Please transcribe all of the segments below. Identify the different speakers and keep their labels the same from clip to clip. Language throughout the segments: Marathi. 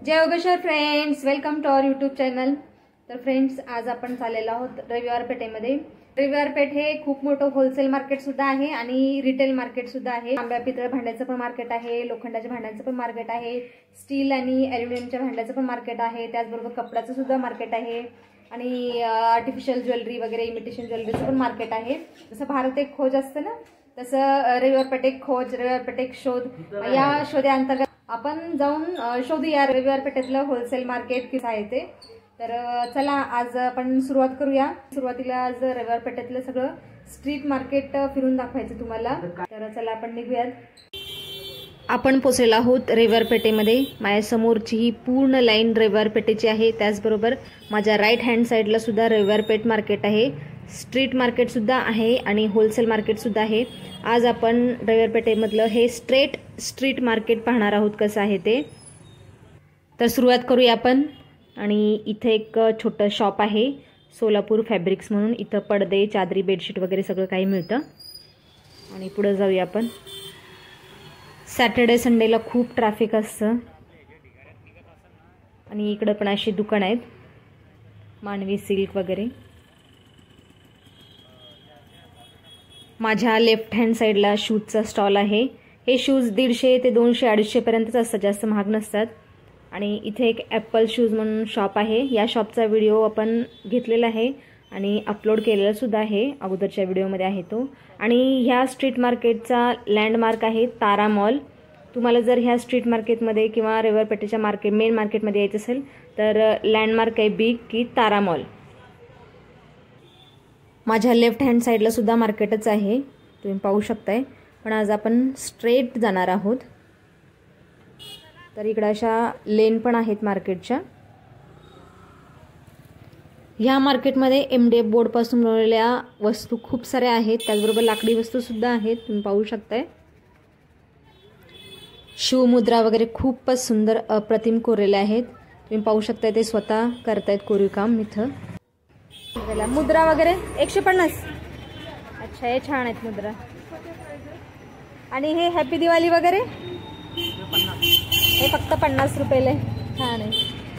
Speaker 1: Jai Yogeshwar friends, welcome to our YouTube channel. तर फ्रेंड्स, आज आपण चाललेलो आहोत रविवार पेठेमध्ये। रविवार पेठ हे खूप मोठं होलसेल मार्केट सुद्धा आहे आणि रिटेल मार्केट सुद्धा आहे। तांब्या पितळ भांड्याचं पण मार्केट आहे, लोखंडाच्या भांड्यांचं पण मार्केट आहे, स्टील आणि ॲल्युमिनियमच्या भांड्याचं पण मार्केट आहे, त्याचबरोबर कपड्याचं सुद्धा मार्केट आहे आणि आर्टिफिशियल ज्वेलरी वगैरे इमिटेशन ज्वेलरीचं पण मार्केट आहे। जसं भारत एक खोज असतं ना, तसं रविवार पेठ एक खोज, रविवार पेठ एक शोध, या शोधाअंतर्गत आपण जाऊन शोधूया रविवार पेठेतलं होलसेल मार्केट किती आहे ते। तर चला आज आपण सुरुवात करूया। सुरुवातीला आज रविवार पेठेतलं सगळं स्ट्रीट मार्केट फिरून दाखवायचं तुम्हाला। तर चला आपण निघूयात। आपण पोहोचलेलो आहोत रविवार पेठेमध्ये। माझ्यासमोरची ही पूर्ण लाईन रविवार पेठेची आहे, त्याचबरोबर माझ्या राईट हँड साईडला सुद्धा रविवार पेठ मार्केट आहे, स्ट्रीट मार्केट सुद्धा आहे आणि होलसेल मार्केट सुद्धा आहे। आज आपण रविवार पेठेमधलं हे स्ट्रीट मार्केट पाहणार आहोत कसं आहे ते। तर सुरुवात करूया आपण। आणि इथे एक छोटं शॉप आहे सोलापूर फॅब्रिक्स म्हणून, इथं पडदे, चादरी, बेडशीट वगैरे सगळं काही मिळतं। आणि पुढे जाऊया आपण। सॅटर्डे संडेला खूप ट्रॅफिक असतं आणि इकडं पण अशी दुकान आहेत, मानवी सिल्क वगैरे। माझ्या लेफ्ट हँड साईडला शूजचा स्टॉल आहे। हे शूज 150 ते 200 250 पर्यंतच असतात, जास्त महाग नसतात। आणि इथे एक ॲपल शूज म्हणून शॉप आहे। या शॉपचा व्हिडिओ आपण घेतलेला आहे आणि अपलोड केलेला सुद्धा आहे, अगोदरच्या व्हिडिओमध्ये आहे तो। आणि ह्या स्ट्रीट मार्केटचा लँडमार्क आहे तारा मॉल। तुम्हाला जर ह्या स्ट्रीट मार्केटमध्ये किंवा रविवार पेठेच्या मेन मार्केटमध्ये यायचं असेल तर लँडमार्क आहे बिग की तारा मॉल। माझ्या लेफ्ट हँड साईडला सुद्धा मार्केटच आहे, तुम्ही पाहू शकताय। पण आज आपण स्ट्रेट जाणार आहोत। तर इकडे अशा लेन पण आहेत मार्केटच्या। ह्या मार्केटमध्ये MDF बोर्डपासून बनवलेल्या वस्तू खूप साऱ्या आहेत, त्याचबरोबर लाकडी वस्तू सुद्धा आहेत, तुम्ही पाहू शकताय। शिवमुद्रा वगैरे खूपच सुंदर अप्रतिम कोरलेल्या आहेत, तुम्ही पाहू शकताय। ते स्वतः करतायत कोरीव काम इथं। मुद्रा वगैरे 150। अच्छा, हे छान आहेत मुद्रा। आणि हे हॅपी दिवाळी वगैरे हे फक्त 50 रुपयाला, छान आहे।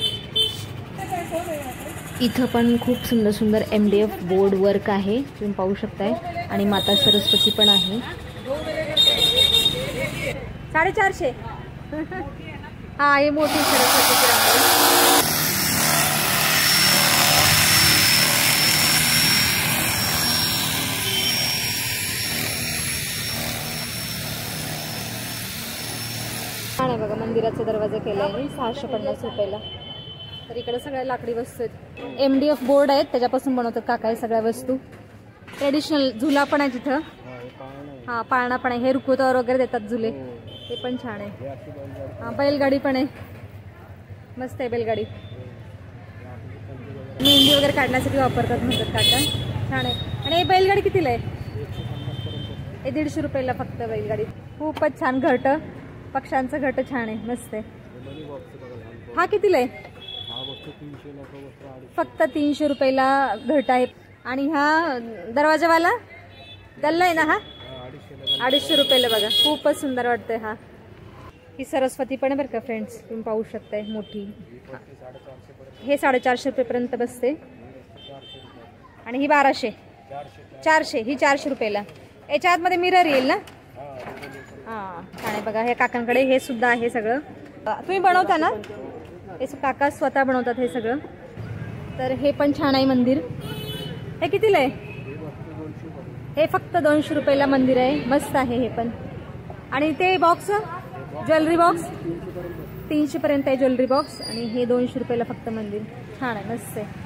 Speaker 1: इथं पण खूप सुंदर सुंदर MDF बोर्ड वर्क आहे, तुम्ही पाहू शकताय। आणि माता सरस्वती पण आहे। 450। हा, हे मोठी सरस्वतीची रांगोळी। छान आहे बघा, मंदिराचा दरवाजा केला आहे 650 रुपयाला। तर इकडे सगळ्या लाकडी वस्तू आहेत, MDF बोर्ड आहेत, त्याच्यापासून बनवतात काका हे सगळ्या वस्तू। ट्रेडिशनल झुला पण आहे तिथं, हा पाळणा पण आहे, हे रुखवतावर वगैरे देतात झुले, ते पण छान आहे। हा, बैलगाडी पण आहे, मस्त आहे बैलगाडी। मेहंदी वगैरे काढण्यासाठी वापरतात म्हणतात काका, छान आहे। आणि हे बैलगाडी कितीला आहे? हे 150 रुपयाला फक्त बैलगाडी। खूपच छान घरट, पक्ष्यांचं घरट छान आहे, मस्त आहे। हा कितीला आहे? फक्त 300 रुपयाला घरट आहे। आणि हा दरवाजावाला गल्ला आहे ना, हा 250 रुपयाला बघा, खूपच सुंदर वाटतंय। हा, ही सरस्वती पण आहे बरं का फ्रेंड्स, तुम्ही पाहू शकताय, मोठी। हे 450 रुपयेपर्यंत बसते। आणि ही 1200, 400, ही 400 रुपयाला। याच्या आतमध्ये मिरर येईल ना? हां, छान आहे बघा। हे काकांकडे हे सुद्धा आहे सगळं, तुम्ही बनवता ना? हे काका स्वतः बनवतात हे सगळं। तर हे पण छान आहे मंदिर। हे कितीला आहे? हे फक्त 200 रुपयाला मंदिर आहे, मस्त आहे हे पण। आणि ते बॉक्स, ज्वेलरी बॉक्स 300 पर्यंत आहे ज्वेलरी बॉक्स। आणि हे 200 रुपयाला फक्त मंदिर, छान आहे, मस्त आहे।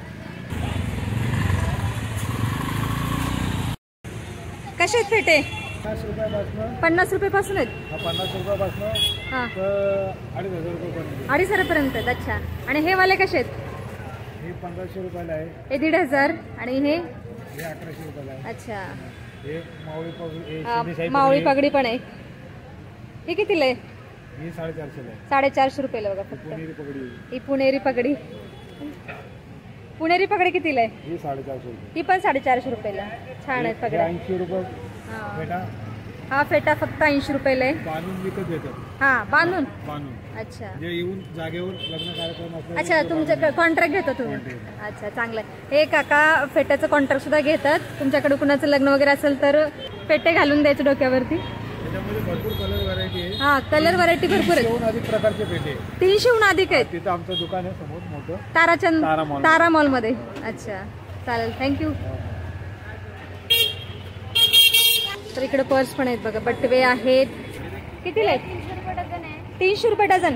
Speaker 1: कसे आहेत फेटे? 50 रुपयापासून आहेत।
Speaker 2: 50 रुपयापासून
Speaker 1: हां,
Speaker 2: 2,500 रुपये,
Speaker 1: 2,500 पर्यंत आहेत। अच्छा, आणि हे वाले कसे आहेत?
Speaker 2: हे 1500 रुपयाला आहे,
Speaker 1: हे 1,500। आणि हे
Speaker 2: 1100 रुपयाला आहे।
Speaker 1: अच्छा,
Speaker 2: हे
Speaker 1: मावळी पगडी पण आहे, हे कितीला आहे?
Speaker 2: हे 450 आहे,
Speaker 1: 450 रुपयाला बघा फक्त।
Speaker 2: पुणेरी पगडी,
Speaker 1: ही पुणेरी पगडी, पुणेरी पगडी कितीला आहे?
Speaker 2: हे 450 रुपये,
Speaker 1: ही पण 450 रुपयाला, छान आहेत पगड्या।
Speaker 2: 80 रुपये
Speaker 1: हां,
Speaker 2: बेटा,
Speaker 1: हा फेटा फक्त 80 रुपयाला आहे.
Speaker 2: बांधून विकत देतात.
Speaker 1: हा बांधून.
Speaker 2: अच्छा, जे येऊन जागेवर लग्न कार्यक्रम असले.
Speaker 1: अच्छा, तुमच्याकडे कॉन्ट्रॅक्ट घेता तुम्ही. अच्छा, चांगलं आहे. हे काका फेट्याचं कॉन्ट्रॅक्ट सुद्धा घेतात. तुमच्याकडे कुणाचं लग्न वगैरे असेल तर फेटे घालून द्यायचे डोक्यावरती.
Speaker 2: त्याच्यामध्ये भरपूर कलर व्हरायटी आहे.
Speaker 1: हा, कलर व्हरायटी भरपूर आहे.
Speaker 2: 300 अधिक प्रकारचे पेटे.
Speaker 1: 300 अधिक आहेत.
Speaker 2: तिथं आमचं दुकान आहे समोर मोठं,
Speaker 1: तारा मॉल मध्ये. अच्छा, चालेल, थँक्यू. तर इकडे पर्स पण आहेत बघा, बटवे आहेत. कितीला आहेत? 300 रुपये डझन.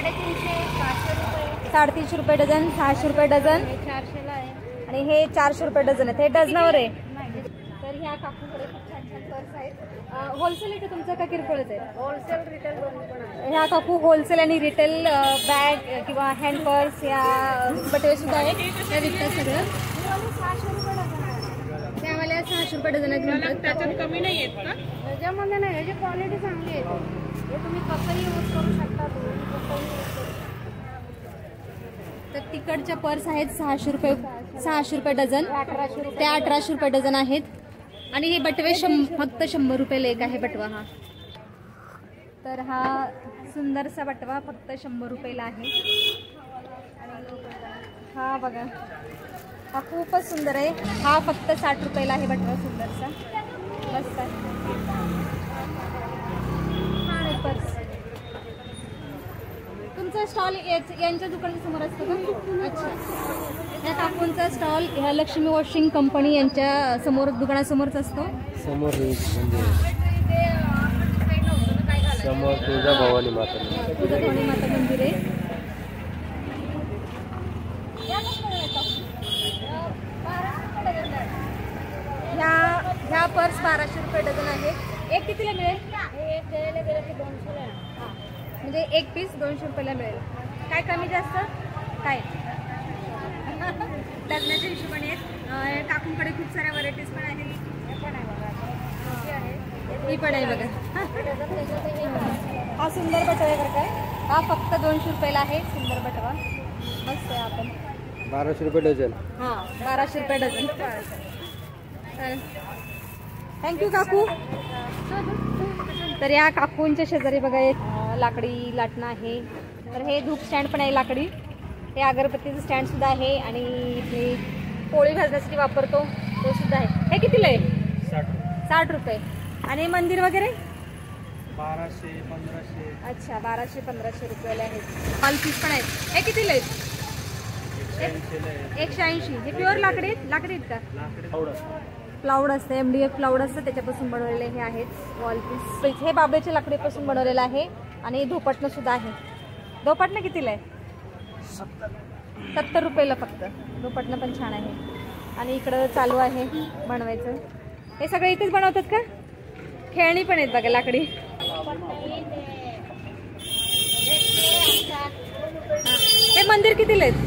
Speaker 1: 350 रुपये डझन, 600 रुपये डझन आणि हे 400 रुपये डझन आहेत. हे डझनावर आहे. तर ह्या काकूंकडे खूप छान छान पर्स आहेत. होलसेल आहे का तुमचं का किरकोळच आहे? होलसेल रिटेल दोन्ही. ह्या काकू होलसेल आणि रिटेल बॅग किंवा हँड पर्स या बटवे सुद्धा आहेत. त्या विकतात सगळं. त्यावाल्या 600 रुपये डझन आहेत.
Speaker 3: त्याच्यात कमी नाही आहेत का?
Speaker 4: त्याच्यामध्ये नाही, याची क्वालिटी चांगली आहे. हे तुम्ही कसंही यूज करू शकता.
Speaker 1: तर तिकडच्या पर्स आहेत 600 रुपये डझन. ते 1800 रुपये डझन आहेत. आणि हे बटवे फक्त 100 रुपयाला एक आहे बटवा हा. तर हा सुंदरसा बटवा फक्त 100 रुपयाला आहे. हा बघा, हा खूपच सुंदर आहे. हा फक्त 60 रुपयाला आहे बटवा. सुंदरसा मस्त आहे. छान आहे पर्स. तुमचा स्टॉल यांच्या दुकानाच्या समोर असतो का? अच्छा, या काकूंचा स्टॉल ह्या लक्ष्मी वॉशिंग कंपनी यांच्या समोर दुकानासमोरच असतो.
Speaker 5: समोर समोर तुळजाभवानी माता
Speaker 1: मंदिर आहे. ह्या पर्स 1200 रुपये डझन आहेत. एक कितीला मिळेल?
Speaker 4: एक द्यायला गेलं की 200 आहे.
Speaker 1: म्हणजे एक पीस 200 रुपयाला मिळेल. काय कमी जास्त काय? लग्नाच्या हिशोबाने आहेत. काकूंकडे खूप साऱ्या व्हरायटीज पण आहेत. ही पण आहे बघा. हा सुंदर बटवा आहे बरं काय. हा फक्त 200 रुपयाला आहे. सुंदर बटवा मस्त आहे. आपण
Speaker 5: 1200 रुपये डझन.
Speaker 1: हा, 1200 रुपये डझन. थँक्यू काकू. तर या काकूंच्या शेजारी बघा एक लाकडी लाटणं आहे. तर हे धूप स्टँड पण आहे लाकडी. हे अगरबत्तीचं स्टँड सुद्धा आहे. आणि हे पोळी भाजण्यासाठी वापरतो तो सुद्धा आहे. हे कितीला आहे? 60 रुपये. आणि मंदिर वगैरे
Speaker 2: 1200-1500.
Speaker 1: अच्छा, 1200-1500 रुपयाला आहेत. हॉलपीस पण आहेत. हे कितीला आहेत? 180. हे प्युअर लाकडी आहेत का? प्लाउड असते, MDF प्लाउड असतं, त्याच्यापासून बनवलेले हे आहेत वॉलपीस. हे बाबळीच्या लाकडीपासून बनवलेलं आहे. आणि धोपटणं सुद्धा आहे. धोपटणं कितीला आहे? 70 रुपयाला फक्त. धोपटणं पण छान आहे. आणि इकडं चालू आहे बनवायचं. हे सगळे इथेच बनवतात का? खेळणी पण आहेत बघा लाकडी. हे मंदिर कितीला आहेत?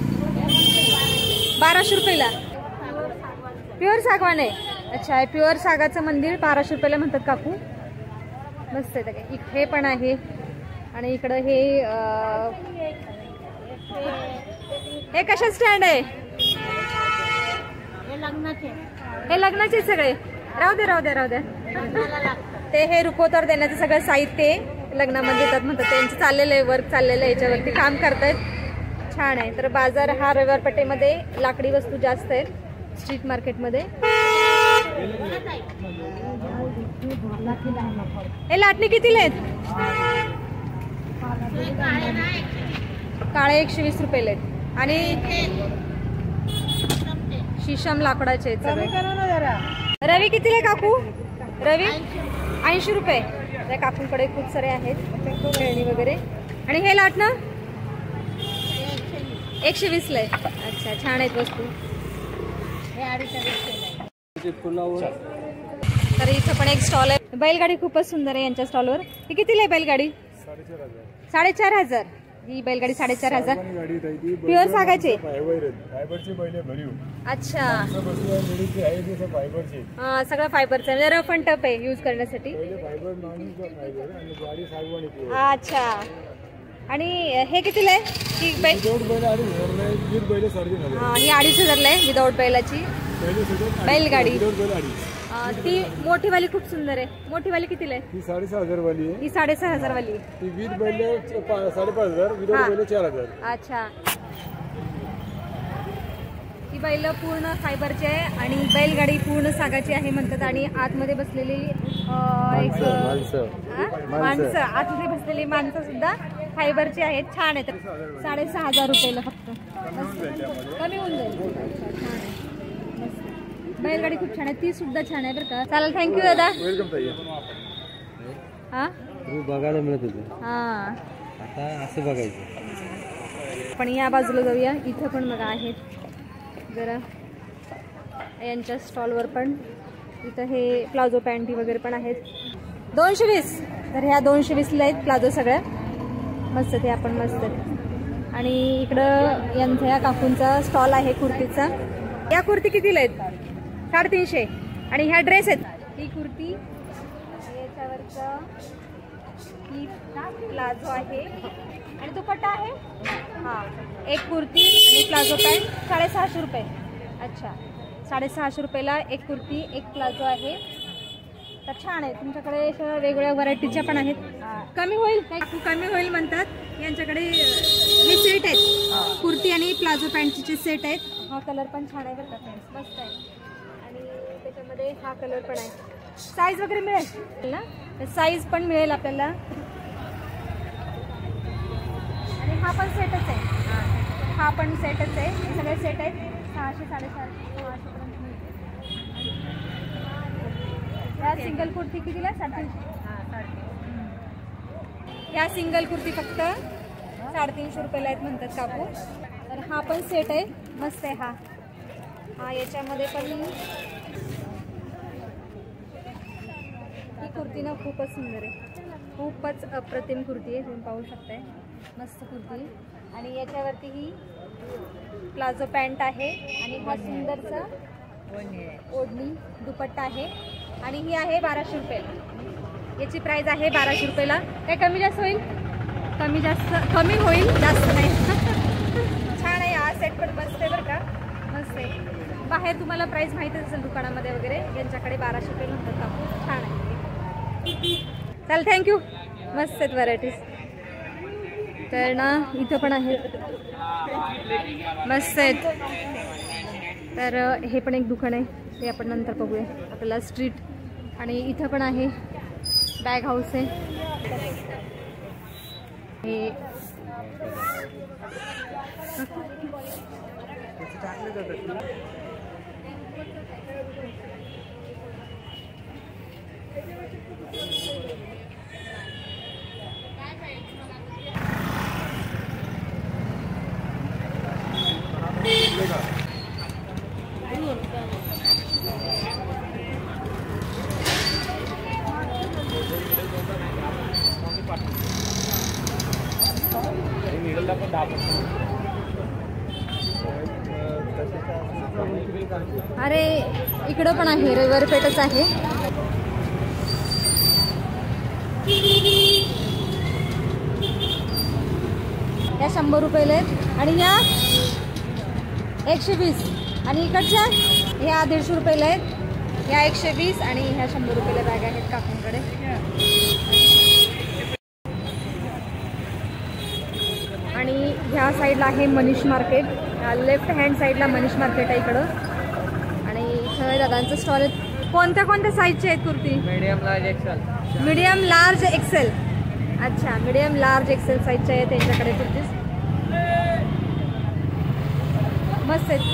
Speaker 1: 1200 रुपयाला. प्युअर सागवान आहे. अच्छा, प्युअर सागाचं मंदिर 1200 रुपयाला म्हणतात काकू. मस्त आहे. हे पण आहे. आणि इकडं हे कशा स्टँड आहे? हे लग्नाचे सगळे. राहू द्या. ते हे रुखवतावर देण्याचं सगळं साहित्य लग्नामध्ये देतात म्हणतात. त्यांचं चाललेलं आहे, वर्क चाललेलं आहे, याच्यावरती काम करतायत. छान आहे. तर बाजार हा रविवार पेठेमध्ये लाकडी वस्तू जास्त आहेत. स्ट्रीट मार्केटमध्ये हे लाटणे कितीला आहेत? काळे 120 रुपयाला आहेत. आणि शीशम लाकडाचे आहेत सगळे. रवी कितीला काकू? रवी 80 रुपये. त्या काकूंकडे खूप सारे आहेत खेळणी वगैरे. आणि हे लाटणं 120 ला आहे. अच्छा, छान आहेत वस्तू. तर इथं पण एक स्टॉल आहे. बैलगाडी खूपच सुंदर आहे यांच्या स्टॉलवर. ही कितीला आहे बैलगाडी? 4500. ही बैलगाडी 4500. प्युअर सागाचे. अच्छा, सगळं फायबरचं आहे. रफ अँड टफ आहे यूज करण्यासाठी. अच्छा, आणि हे कितीला आहे? ही 2,500 आहे विदाऊट बैलाची बैलगाडी. ती मोठी वाली खूप सुंदर आहे. मोठी वाली कितीला आहे?
Speaker 2: ही 6,500 वाली आहे.
Speaker 1: ही 6,500 वाली आहे.
Speaker 2: ती विथ बैल 5,500, विदाउट बैल 4,000.
Speaker 1: अच्छा, ही बैल पूर्ण फायबरची आहे आणि बैलगाडी पूर्ण सागाची आहे म्हणतात. आणि आतमध्ये बसलेली एक माणसं, आतमध्ये बसलेली माणसं सुद्धा फायबरची आहेत. छान आहेत. 6,500 रुपयाला फक्त. कमी होऊन जाईल. छान आहे. बैलगाडी खूप छान आहे. ती सुद्धा छान आहे बरं का. चालेल, थँक्यू दादा.
Speaker 2: वेलकम ताई.
Speaker 1: हा
Speaker 5: बघायला मिळत होतं,
Speaker 1: हा
Speaker 5: आता असं बघायचं.
Speaker 1: पण या बाजूला जाऊया. इथं पण बघा आहेत जरा यांच्या स्टॉलवर पण. इथं हे प्लाझो पॅन्टी वगैरे पण आहेत. 220. तर ह्या 220ला आहेत प्लाझो सगळ्या. मस्त ते आपण मस्त. आणि इकडं यांचा या काकूंचा स्टॉल आहे कुर्तीचा. या कुर्ती कितीला आहेत? 350. आणि ह्या ड्रेस आहेत. ही कुर्ती, याच्यावरचा ही प्लाझो आहे आणि दुपट्टा आहे. हा, एक कुर्ती आणि प्लाझो पॅन्ट 650 रुपये. अच्छा, 650 रुपयाला एक कुर्ती, एक प्लाझो आहे. तर छान आहे. तुमच्याकडे अशा वेगवेगळ्या व्हरायटीच्या पण आहेत. कमी होईल काय? कमी होईल म्हणतात. यांच्याकडे हे सेट आहेत, कुर्ती आणि प्लाझो पॅन्टचे सेट आहेत. हा कलर पण छान आहे बरं का फ्रेंड्स, मस्त आहे. आणि त्याच्यामध्ये हा कलर पण आहे. साईज वगैरे मिळेल ना? साईज पण मिळेल आपल्याला. आणि हा पण सेटच आहे. हा पण सेटच आहे. हे सगळे सेट आहेत. 600, 650 पर्यंत मिळते. या सिंगल कुर्ती कितीला? 350. या सिंगल कुर्ती फक्त 350 रुपयाला आहेत म्हणतात काकू. तर हा पण सेट आहे, मस्त आहे. हा याच्यामध्ये पण ही कुर्ती ना खूपच सुंदर आहे. खूपच अप्रतिम कुर्ती आहे. तुम्ही पाहू शकताय, मस्त कुर्ती. आणि याच्यावरती ही प्लाझो पॅन्ट आहे. आणि हा सुंदरचा ओढणी दुपट्टा आहे. आणि ही आहे 1200 रुपयाला. याची प्राइस आहे 1200 रुपयाला. काय कमी जास्त होईल? कमी होईल, जास्त नाही. छान आहे. हा सेट पण मस्त आहे बरं का, मस्त आहे. बाहेर तुम्हाला प्राइस माहितीच असेल दुकानामध्ये वगैरे. यांच्याकडे 1200 रुपये म्हणतात काकू. छान आहे. चल, थँक्यू. मस्त आहेत व्हरायटीज. तर ना इथं पण आहेत, मस्त आहेत. तर हे पण एक दुकान आहे, ते आपण नंतर बघूया. आपल्याला स्ट्रीट. आणि इथं पण आहे बॅग हाऊस आहे. हे अरे इकडं पण आहे, रविवार पेठच आहे. या 100 रुपयाला आहेत. आणि ह्या 120. आणि इकडच्या ह्या 150 रुपयाला आहेत. ह्या 120 आणि ह्या 100 रुपयाला बॅग आहेत काकूंकडे. आणि ह्या साईडला आहे मनीष मार्केट. लेफ्ट हँड साईडला मनीष मार्केट आहे इकडं. आणि इथं दादांचं स्टॉल आहे. कोणत्या कोणत्या साईजचे आहेत कुर्ती?
Speaker 5: Medium large XL.
Speaker 1: Medium large XL. अच्छा, मीडियम लार्ज एक्सेल साईजचे आहेत त्यांच्याकडे कुर्तीज. मस्त आहेत.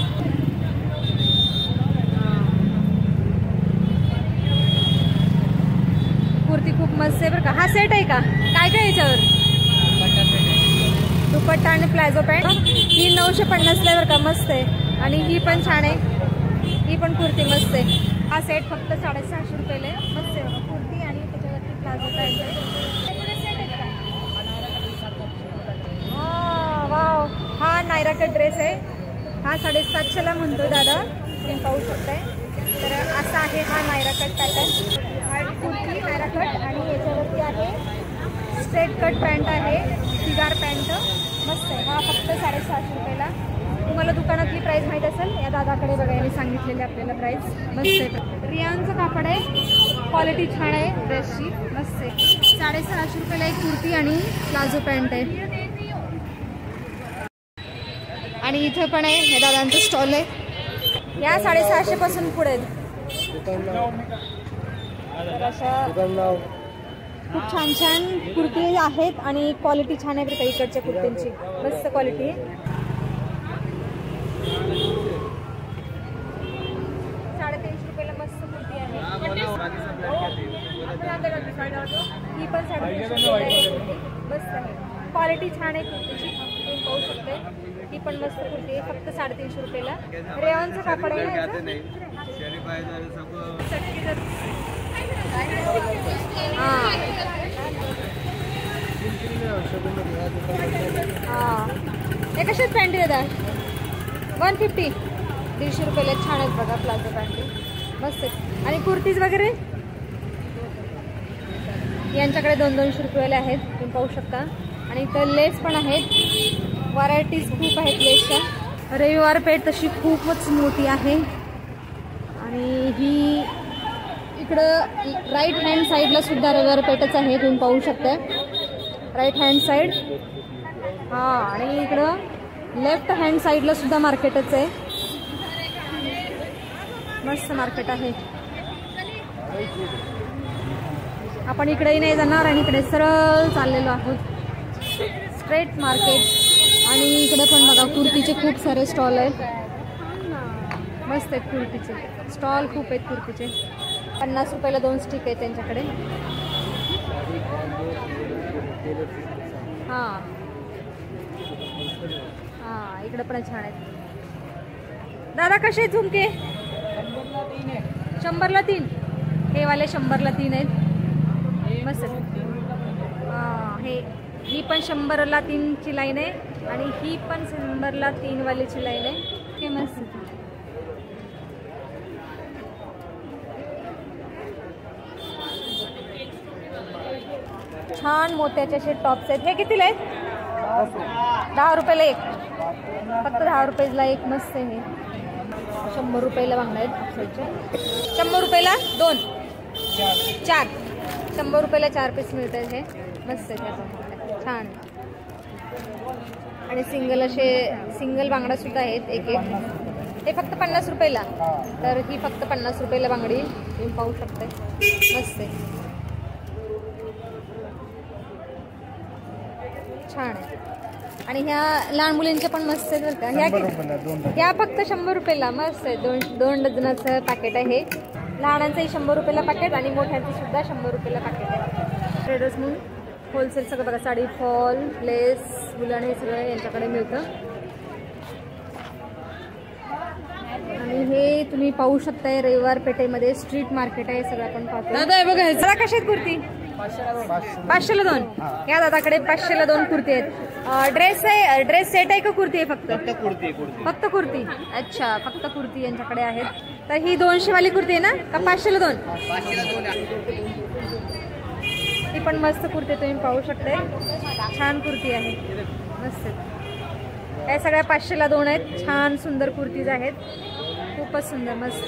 Speaker 1: कुर्ती खूप मस्त आहे बरं का. हा सेट आहे का? काय काय याच्यावर? दुपट्टा आणि प्लाझो पॅन्ट. ही 950ला आहे बरं का, मस्त आहे. आणि ही पण छान आहे. ही पण कुर्ती मस्त आहे. हा सेट फक्त 650 रुपयाला आहे. मस्त आहे बघा कुर्ती आणि त्याच्यावरती प्लाझो पॅन्ट आहे. सेट आहे का? वाव, हा नायरा कट ड्रेस आहे. हा 750ला म्हणतो दादा, तुम्ही पाहू शकताय. तर असा आहे हा नायरा कट पॅटर्न. हा कुर्ती नायरा कट आणि याच्यावरती आहे स्ट्रेट कट पॅन्ट आहे, सिगार पॅन्ट. मस्त आहे. हा फक्त 650 रुपयाला. तुम्हाला दुकानातली प्राइस माहीत असेल, या दादाकडे बघा, यांनी सांगितलेली आपल्याला प्राइस. मस्त आहे. रियानचं कापड आहे, क्वालिटी छान आहे ड्रेसची, मस्त आहे. 650 रुपयाला एक कुर्ती आणि प्लाझो पॅन्ट आहे. आणि इथे पण आहे, हे दादांचं स्टॉल आहे. या 650 पासून पुढे आहेत. तर अशा खूप छान छान कुर्ती आहेत आणि क्वालिटी छान आहे बरं का इकडच्या कुर्तींची, मस्त क्वालिटी आहे. 350 रुपयाला मस्त कुर्ती आहे. ही पण 350 रुपयाला आहे कुर्ती, मस्त आहे, क्वालिटी छान आहे कुर्तीची, तुम्ही पाहू शकता. ही पण मस्त कुर्ती आहे, फक्त 350 रुपयाला. रेयॉनचं कापड आहे ना. हे कशात पॅन्टी दादा? 150, 150 रुपयाला छान आहेत बघा प्लाझो पॅन्टी, मस्त आहेत. आणि कुर्तीज वगैरे यांच्याकडे 200-200 रुपयाला आहेत, तुम्ही पाहू शकता. आणि इथं लेस पण आहेत, व्हरायटीज खूप आहेत लेसच्या. रविवार पेठ तशी खूपच मोठी आहे. आणि ही इकडं राईट हँड साईडला सुद्धा रविवार पेठच आहे, तुम्ही पाहू शकता. राईट हँड साईड, हां. आणि इकडं लेफ्ट हँड साईडला सुद्धा मार्केटच आहे, मस्त मार्केट आहे. आपण इकडेही नाही जाणार आणि इकडे सरळ चाललेलो आहोत, स्ट्रेट मार्केट. आणि इकडे पण बघा कुर्तीचे खूप सारे स्टॉल आहेत, मस्त आहेत कुर्तीचे स्टॉल, खूप आहेत कुर्तीचे. 50 रुपयाला 2 स्टिक आहेत त्यांच्याकडे. हां हां, इकडे पण छान आहेत. दादा कसे आहेत झुमके? 100ला 3. हे वाले 100ला 3 आहेत, मस्त आहेत. हां, ही पण 100ला 3ची लाईन आहे आणि ही पण 100ला 3 वालीची लाईन आहे. हे मस्त छान मोत्याचे असे टॉप्स आहेत. हे कितीला आहेत? 10 रुपयाला एक, फक्त 10 रुपयाला एक, मस्त आहे. 100 रुपयाला बांगड्या आहेत अक्षरच्या. 100 रुपयाला 2, 4, 100 रुपयाला 4 पीस मिळत आहेत. हे मस्त आहे, छान. आणि सिंगल असे सिंगल बांगडा सुद्धा आहेत, एक एक. हे फक्त 50 रुपयाला, तर ही फक्त 50 रुपयाला बांगडी, तुम्ही पाहू शकता, मस्त आहे, छान आहे. आणि ह्या लहान मुलींच्या पण मस्त आहेत बरं का. ह्या फक्त 100 रुपयाला, मस्त आहे. 2 डझनाचं पॅकेट आहे. लहानांचंही 100 रुपयाला पॅकेट आणि मोठ्यांचं सुद्धा 100 रुपयाला पॅकेट आहे. ट्रेडर्स म्हणून होलसेल सगळं बघा, साडी, फॉल, लेस, वुलन, हे सगळं यांच्याकडे मिळतं. आणि हे तुम्ही पाहू शकताय रविवार पेठेमध्ये स्ट्रीट मार्केट आहे, सगळं आपण पाहतो. दादा बघा, जरा कशी आहेत कुर्ती? 500ला 2. या दादाकडे 500ला 2 कुर्ती आहेत. ड्रेस आहे, ड्रेस सेट आहे का कुर्ती आहे? फक्त कुर्ती. अच्छा, फक्त कुर्ती यांच्याकडे आहेत. तर ही 200 वाली कुर्ती आहे ना, का 500ला 2? ही पण मस्त कुर्ती तुम्ही पाहू शकताय, छान कुर्ती आहे, मस्त. या सगळ्या 500ला 2 आहेत. छान सुंदर कुर्तीज आहेत, खूपच सुंदर, मस्त.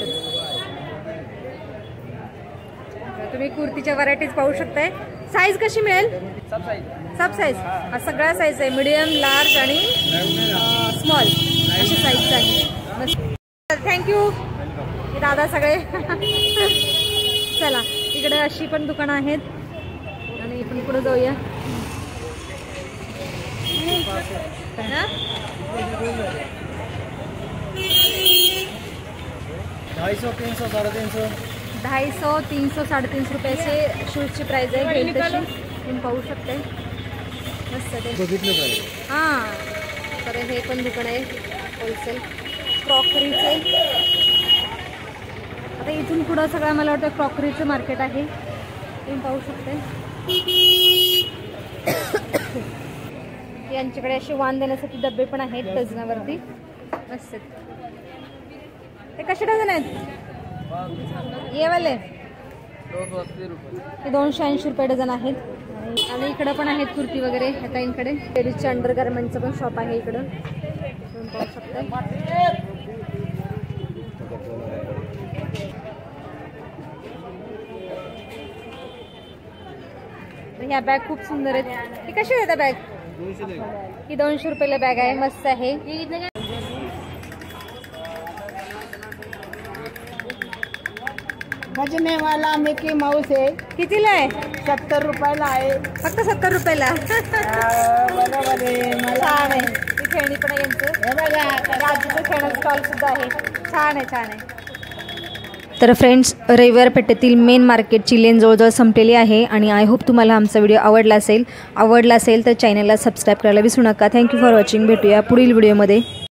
Speaker 1: तुम्ही कुर्तीच्या व्हरायटीज पाहू शकताय. साईज कशी मिळेल? सब साईज, हा सगळा साईज आहे, मीडियम, लार्ज आणि स्मॉल अशी साईज आहे, मस्त. थँक्यू दादा सगळे. चला, इकडे अशी पण दुकानं आहेत आणि आपण पुढे जाऊया.
Speaker 2: 250, 300, 350.
Speaker 1: 250, 300, 350 रुपयाचे शूजची प्राइस आहे, घेईल तशी तुम्ही पाहू शकते, मस्त ते. हां, तर हे पण दुकान आहे होलसेल क्रॉकरीचे. आता इथून पुढं सगळं मला वाटतं क्रॉकरीचं मार्केट आहे, तुम्ही पाहू शकते. यांच्याकडे असे वाण देण्यासाठी डबे पण आहेत डझनावरती, मस्त. ते कसे डझन आहेत? ये वाले 280 रुपये डझन आहेत. आणि इकडं पण आहेत कुर्ती वगैरे आता इकडे. लेडीजच्या अंडर गार्मेंटचं पण शॉप आहे इकडं, तुम्ही पाहू शकता. तर ह्या बॅग खूप सुंदर आहेत. ही कशी आहे बॅग? ही 200 रुपयाला बॅग आहे. मस्त आहे.
Speaker 3: बजने वाला मिकी माऊस आहे.
Speaker 1: कितीला आहे?
Speaker 3: 70 रुपयाला आहे.
Speaker 1: फक्त 70 रुपयाला.
Speaker 3: बरोबर आहे.
Speaker 1: छान आहे. ही खेळणी पण आहे यांचं. राजूचं खेळणं स्टॉल सुद्धा आहे. छान आहे, छान आहे. तर फ्रेंड्स, रविवार पेठेतील मेन मार्केटची लेन जवळजवळ संपलेली आहे आणि आय होप तुम्हाला आमचा व्हिडिओ आवडला असेल तर चॅनलला सबस्क्राईब करायला विसरू नका. Thank you for watching. भेटूया पुढील व्हिडिओमध्ये.